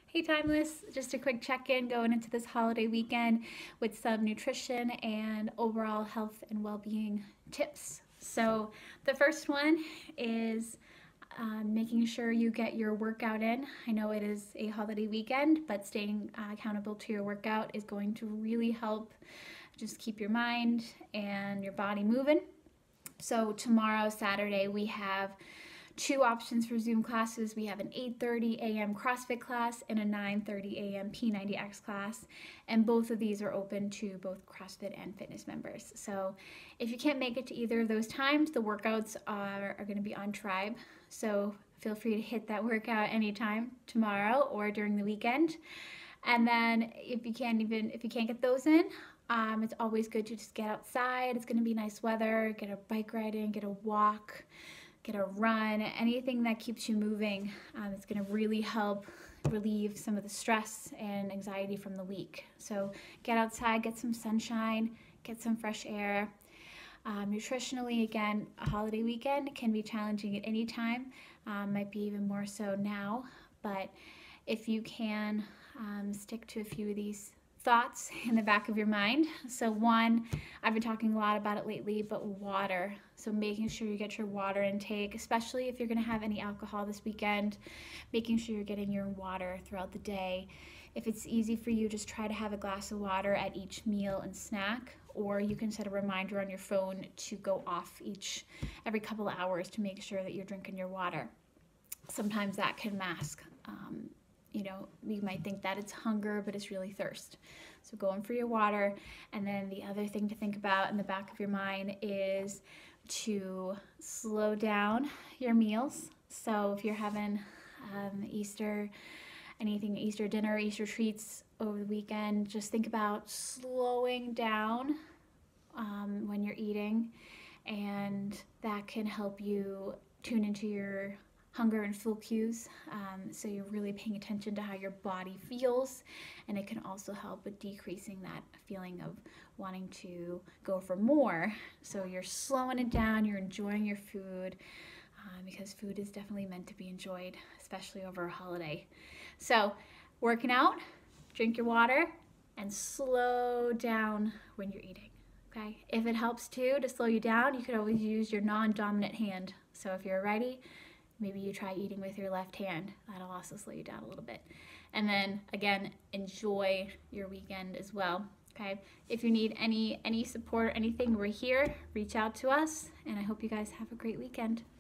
Hey Timeless, just a quick check-in going into this holiday weekend with some nutrition and overall health and well-being tips. So the first one is making sure you get your workout in. I know it is a holiday weekend, but staying accountable to your workout is going to really help just keep your mind and your body moving. So tomorrow, Saturday, we have two options for Zoom classes. We have an 8:30 a.m. CrossFit class and a 9:30 a.m. P90X class, and both of these are open to both CrossFit and fitness members. So if you can't make it to either of those times, the workouts are going to be on Tribe. So feel free to hit that workout anytime tomorrow or during the weekend. And then if you can't get those in, it's always good to just get outside. It's going to be nice weather. Get a bike ride in, get a walk, get a run, anything that keeps you moving. It's going to really help relieve some of the stress and anxiety from the week. So get outside, get some sunshine, get some fresh air. Nutritionally, again, a holiday weekend can be challenging at any time, might be even more so now, but if you can stick to a few of these thoughts in the back of your mind. So one, I've been talking a lot about it lately, but water. So making sure you get your water intake, especially if you're going to have any alcohol this weekend, making sure you're getting your water throughout the day. If it's easy for you, just try to have a glass of water at each meal and snack, or you can set a reminder on your phone to go off every couple of hours to make sure that you're drinking your water. Sometimes that can mask you might think that it's hunger, but it's really thirst. So going for your water. And then the other thing to think about in the back of your mind is to slow down your meals. So if you're having Easter dinner, Easter treats over the weekend, just think about slowing down when you're eating, and that can help you tune into your hunger and full cues, so you're really paying attention to how your body feels, and it can also help with decreasing that feeling of wanting to go for more. So you're slowing it down, you're enjoying your food, because food is definitely meant to be enjoyed, especially over a holiday. So working out, drink your water, and slow down when you're eating. Okay, if it helps too to slow you down, you could always use your non-dominant hand. So if you're ready, maybe you try eating with your left hand. That'll also slow you down a little bit. And then again, enjoy your weekend as well. Okay. If you need any support or anything, we're here. Reach out to us, and I hope you guys have a great weekend.